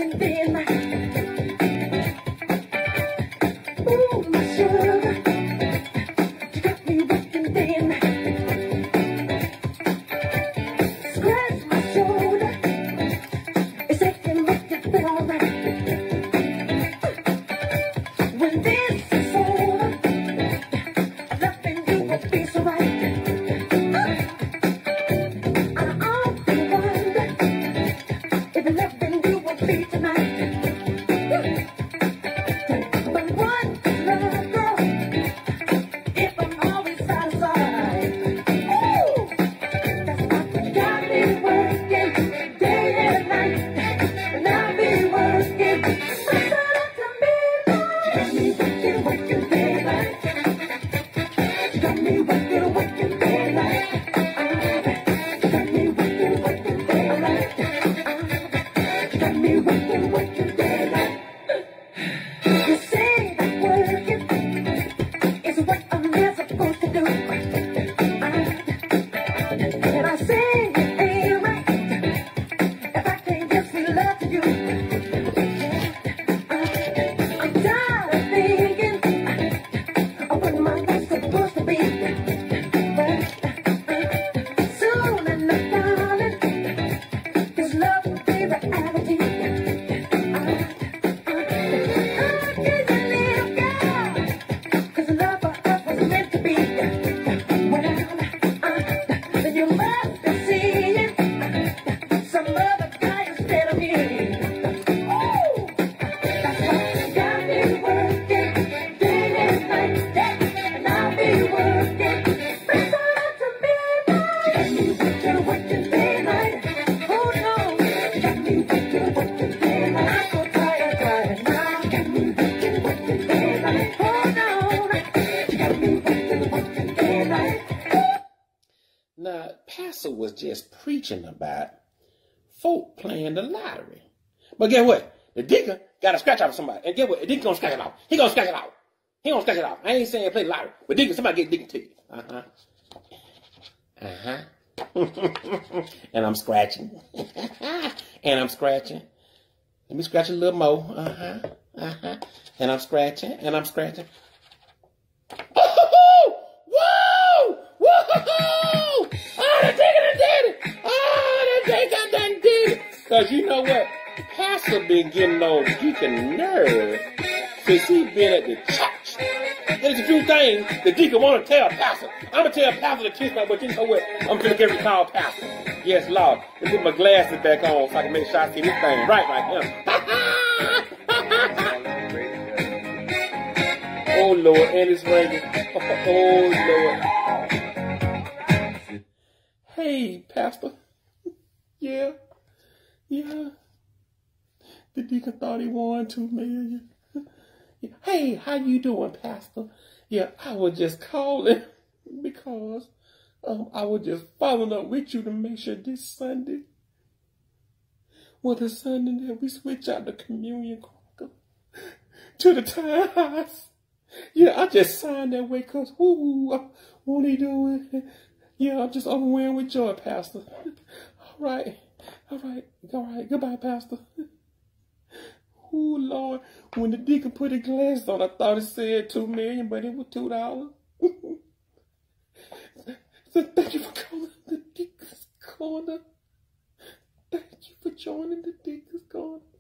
working day and night. Ooh, my sugar, you got me working day and night. Scratch my shoulder, it's aching, make it feel alright. When this is over, loving you will be so right. I often wonder if loving you will be tonight. But what is love, girl, if I'm always satisfied? Ooh, that's what got me working day and night. And I'll be working from sun up to midnight. Got me working day and night. Got me working day and night. Got me working day and night. Got me working day and night. You say that working is what a man's supposed to do. And I say it ain't right if I can't give some love to you. I'm tired of thinking of what my life's supposed to be. But soon enough, darling, this love will be reality. Cause love for us was meant to be. Well, you must be seeing some other guy instead of me. Ooh, that's what got me working day and night. And I'll be working from sun up to midnight. Got me working day and night. Oh no, got me working day and night. I'm so tired now. Got me working day and night. Oh no, got me working day and night. Now, Pastor was just preaching about folk playing the lottery. But guess what? The deacon got a scratch off of somebody. And guess what? The deacon gonna scratch it off. He gonna scratch it off. He gonna scratch it off. I ain't saying play the lottery. But deacon, somebody get deacon ticket. And I'm scratching. And I'm scratching. Let me scratch a little more. And I'm scratching. And I'm scratching. Woo! Woo! Oh, the deacon done did it! Oh, the deacon done did it! Cause you know what? Pastor been getting on deacon nerve since he been at the church. There's a few things the deacon want to tell Pastor. I'm going to tell Pastor the truth, but you know what? I'm going to get call Pastor. Yes, Lord. Let me put my glasses back on so I can make sure I see this thing right here. Oh, Lord. And it's raining. Oh, Lord. Hey, Pastor. Yeah. The deacon thought he won $2 million. Hey, how you doing, Pastor? Yeah, I was just calling because I was just following up with you to make sure this Sunday was the Sunday that we switch out the communion cracker to the time house. Yeah, I just signed that way because, won't he do it? Yeah, I'm just overwhelmed with joy, Pastor. All right. Goodbye, Pastor. Oh, Lord. When the deacon put his glasses on, I thought it said $2 million, but it was $2. So thank you for calling the Deacon's Corner. Thank you for joining the Deacon's Corner.